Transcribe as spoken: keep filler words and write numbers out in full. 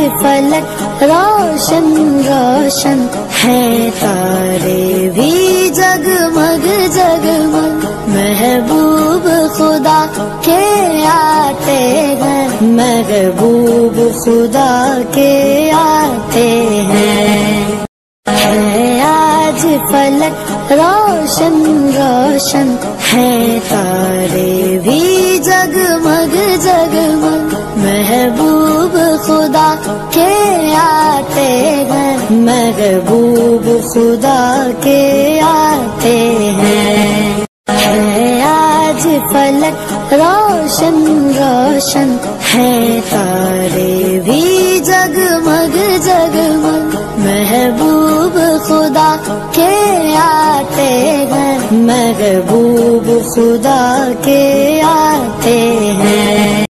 फलक रोशन रोशन है, तारे भी जगमग जगमग महबूब खुदा के आते हैं, महबूब खुदा के आते हैं। है आज फलक रोशन रोशन है, तारे भी जगमग जगमग महबूब खुदा के आते हैं, महबूब खुदा के आते हैं। है आज फलक रोशन रोशन है, तारे